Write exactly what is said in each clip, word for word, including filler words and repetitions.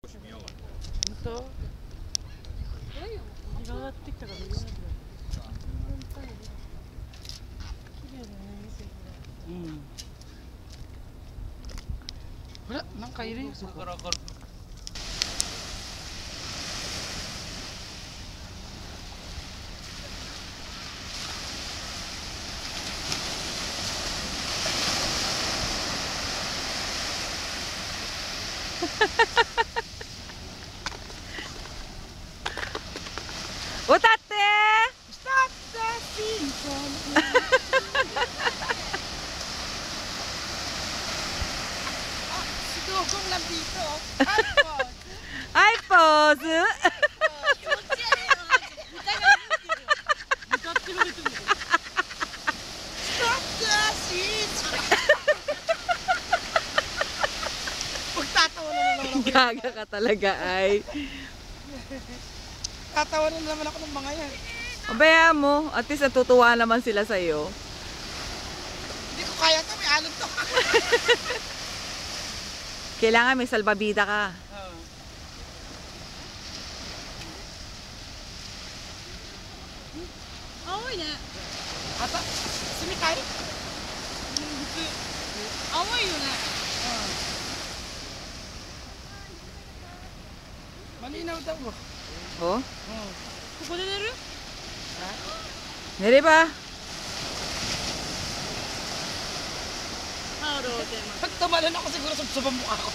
当？日が上がってきたから見えなくなる。綺麗だね、店これ。うん。ほら、なんかいるよ、そこ。 歌ってアイポーズgaga ka talaga ay. Tatawanan naman ako ng mga yan. Abaya mo, at least natutuwa naman sila sa iyo. Hindi ko kaya to, may alon to. Kailangan may salbabida ka. Aoy ne. Ata, sumikai? Aoy yo ne. Malinaw daw. Oh? Oh. Kuko de neru? Ha? Nere ba? Haro de. Pag tumalon ako siguro subsubang mukha ko.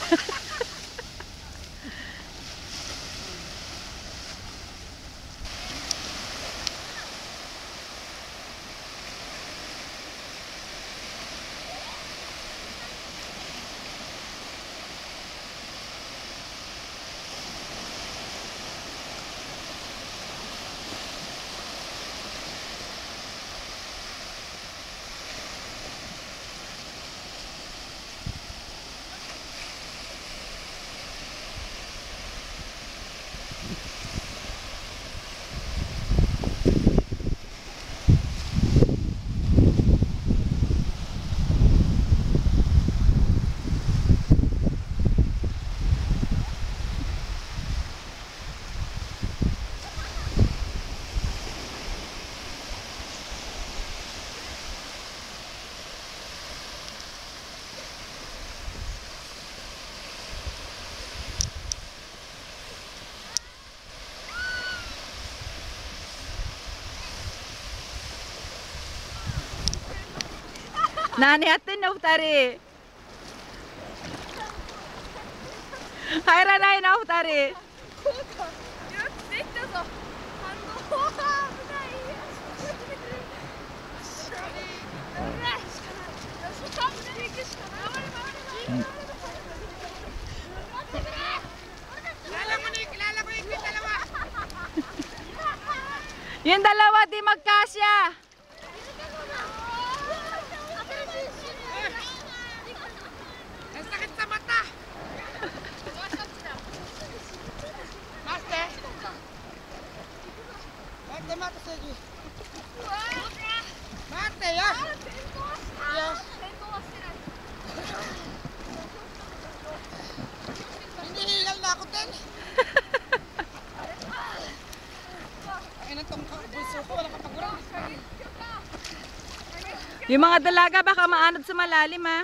Nani atin na utari. Hayra na na utari. Yung dalawa di magkasya. Yung mga dalaga baka maanod sa malalim ha.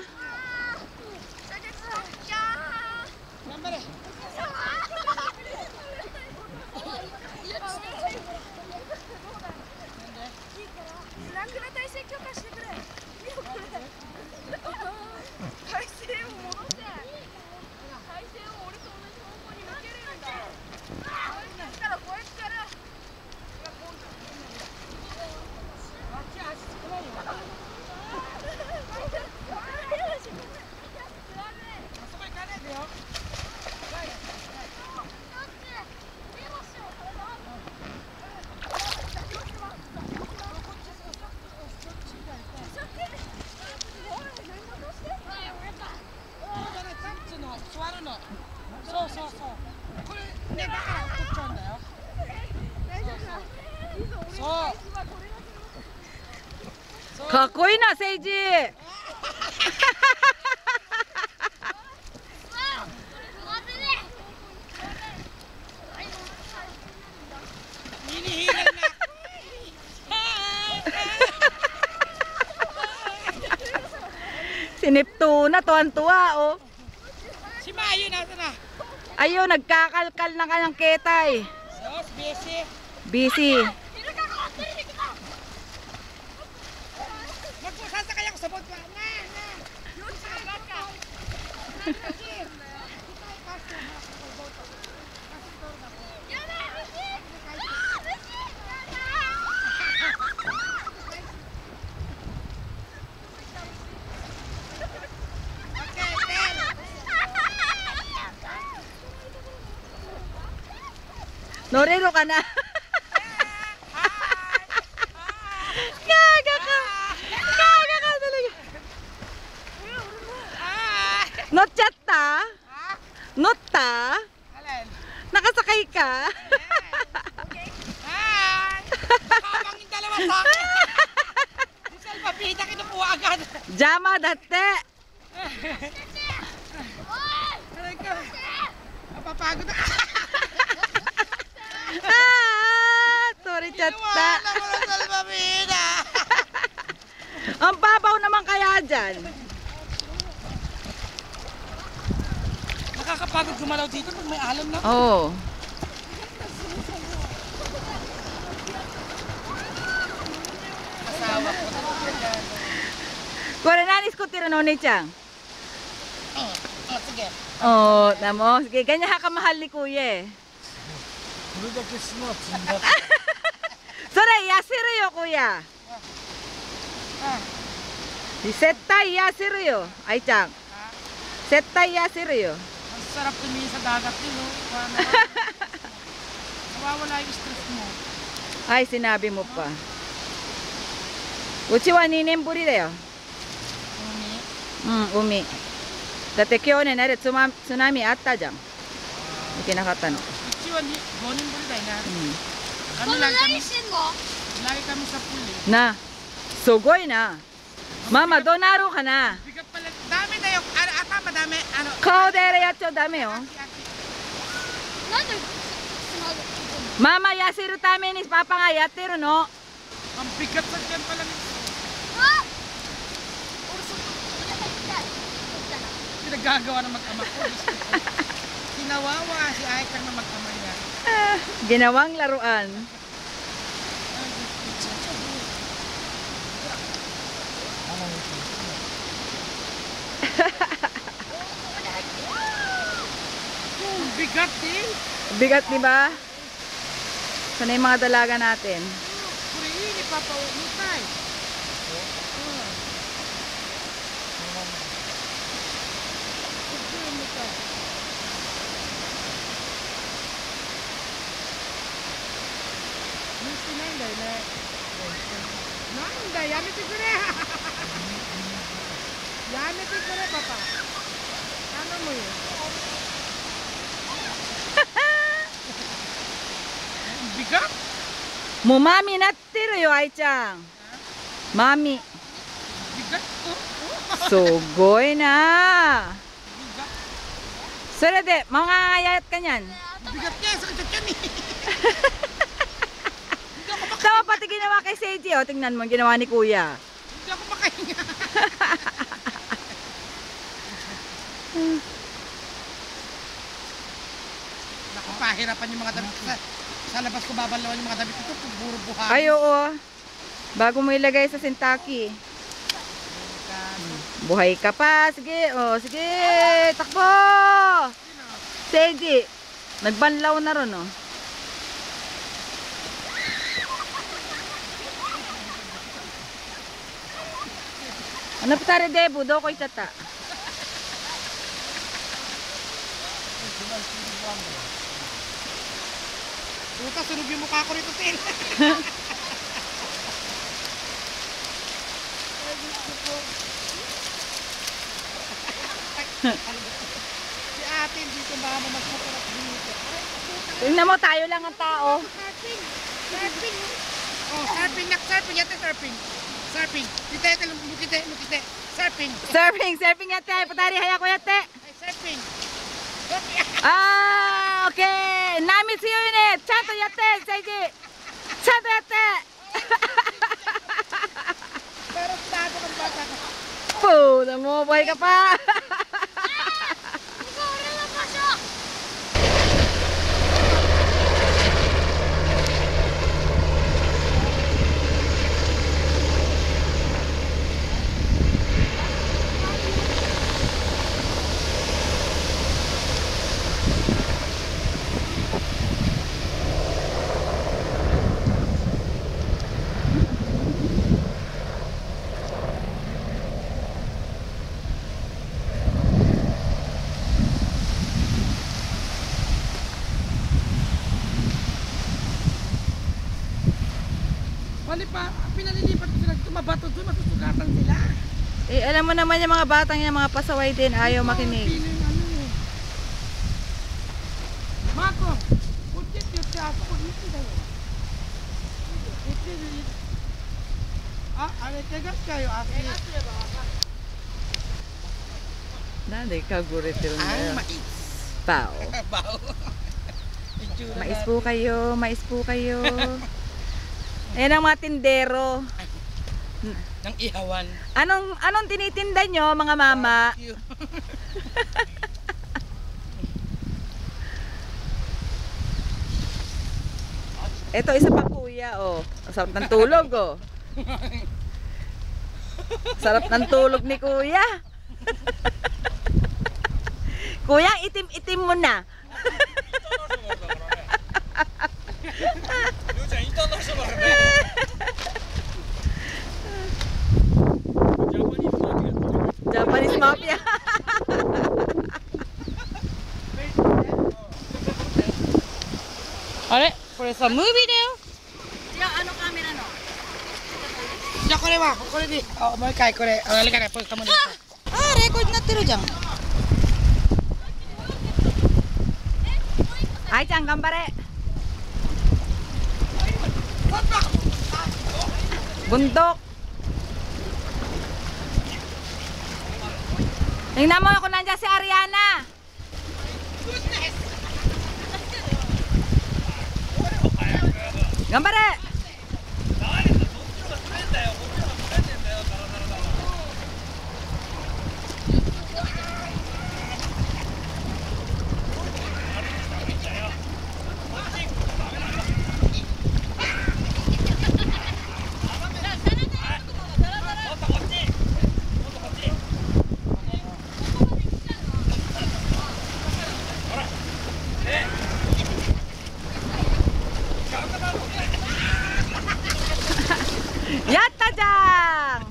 Kakoy na, Seiji! Si Neptuna, tuwan-tuwa, oh. Si Mayo nasa na. Ayun, nagkakalkal na kanyang ketay. Sos, busy. Busy. Magpusasa kayang sabot pa. Na, na. Sabat ka. Norero ka na. Gaga ka. Gaga ka talaga. Not chat ta? Not ta? Alin? Nakasakay ka? Hi! Nakabang yung dalawa sa akin. Di salpapita kinukuha agad. Jama dati. Aray ko. Napapagod ako. Ah, sorry chat ta. Inuwanan mo ng salpapita. Ang babaw naman kaya dyan. Nakakapagod gumalaw dito pag may alon na. Oo. Oh. Asawa ko. Kore nanis ko tira no ni Chang. Oh, oh, sige. Oh, namo. Sige, ganyan ha kamahal ni kuya eh. Sore, yasiru yo kuya. Ah, Settai yasiru yo. Ay Chang. ha? Settai yasiru yo. Ang sarap tumingin sa dagat yun, oh. Nawawala yung stress mo. Ay, sinabi mo pa. Uchi wa ni nen buri da yo. Umi. Mm, umi. Dati kyonen nare tsuma- tsunami atta jan. Ikinakata no. Ichiwa ni, gonin buli tayo na. Mm. Kami lang kami, lagi kami sa pool eh. Na. Sugoi na. Mama, donaro ka na. Bigat pala, dami na yung, ano, ata madami, ano. Kao dere yatcho dame yo. Aki-aki. Mama, yasiru tame ni papa nga yatteru no. Ang bigat sa dyan pala nito. Pinagagawa ng mag-ama ko. Kinawawa si Aikang na mag-ama niya. Ah, ginawang laruan. Ang bigat din. Bigat di ba? Sana yung mga dalaga natin. Kuriin, ipapauutay.なんだ、やめてくれやめてくれ、パパ頼むよbigat? Mumami natteru yo, Ai-chan. Mami. Bigat ko? Sugoi na. Bigat? Sore de, mangangayat ka niyan. Bigat niya, sakit sa tiyan eh. Hindi ako makahinga. Tama pati ginawa kay Seiji, oh. Tingnan mo, ginawa ni kuya. Hindi ako makahinga. Naku, pahirapan yung mga damit ko sa, sa labas ko babalawan yung mga damit ko. Puro buhangin. Ay, oo. Bago mo ilagay sa sintaki. Buhay ka pa. Sige, oh, sige. Takbo! Seiji. Nagbanlaw na ron, oh. Ano pa tari debu? Do ko itata. Puta, sunog yung mukha ko rito, Tin. Si atin dito ba mas masarap dito. Tingnan mo, tayo lang ang tao. Surfing! Surfing! Oh, surfing nak surfing. Yate surfing. Surfing. Tite, tite, mukite, mukite. Surfing. Surfing, surfing yate. Patari hayako yate. Ay, surfing. Ah, okay. Nami tsuyo ne. Chanto yatte, Seiji. Chanto yatte. Pero tago kang bata ka. Po, namubuhay ka pa. Wali pa, pinalilipat ko sila, tumabato doon, matusugatan sila. Eh, alam mo naman yung mga batang yan, mga pasaway din, ayaw makinig. Piling ano eh. Mako, kutit yung tiyaso ko, iti dayo. Iti dayo. Ah, ale, tegas kayo, ati. Nanay ka guritil Ay, na. mais. Pao. Bao. Mais po kayo, mais po kayo. Ayan ang mga tindero. Ng ihawan. Anong anong tinitinda nyo, mga mama? Ito, isa pa kuya, oh. Sarap ng tulog, oh. Sarap ng tulog ni kuya. Kuya, itim-itim mo na. Japanese mafia. Are? これさ、ムービーだよ。 Yung ano camera, no? じゃあこれは、これで。あ、もう一回これ。あ、あれから、ポストもで。 Ah, record na tiro dyan. Ay, chan, gambare. Bundok. Tingnan mo ako nandiyan si Ariana. Gambare. Yatta dyan!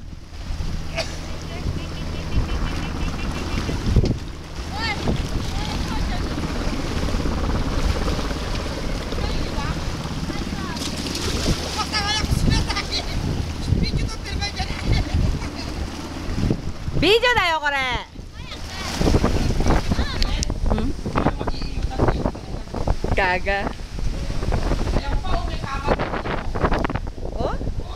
Video da yo, kore! Hmm? Gaga. Oh?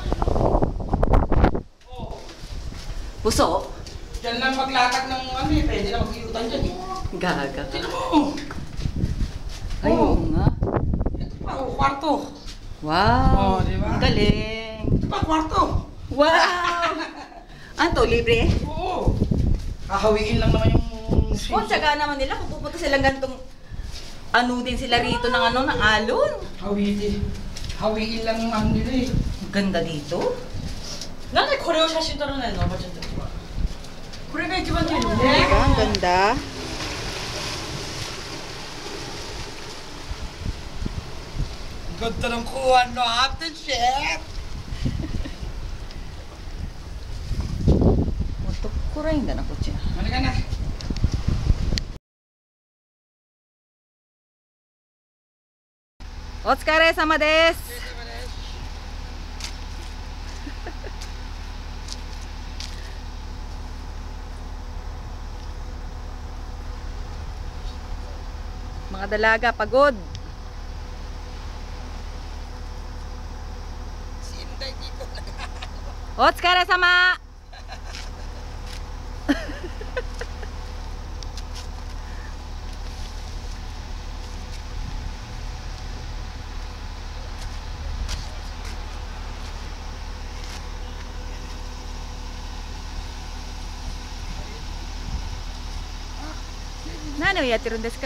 Puso? Diyan lang maglatag ng ano eh, pwede na mag-iutan dyan eh. Gaga. Sino mo? Ay, oo nga. Ito pa, oh, kwarto. Wow! Oh, di ba? Ang galing! Ito pa, kwarto. Wow! Anto, libre? Oo. Kahawiin lang naman yung... Kung tsaga naman nila, kung pupunta silang gantong ano din sila rito ng ano, ng alon. Hawiin. Hawiin lang yung ano nila eh. Ang ganda dito. なんでこれを写真撮らないのおばちゃんたちはこれが一番いいの Diba? Ang ganda. Ganda ng kuha no, Ate Chef! Motokurai da na ko siya. Halika na. Otsukare sama desu. Mga dalaga pagod. Si Inday dito. Otsukare sama. 何をやってるんです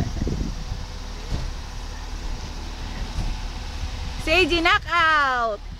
か？Seiji knockout!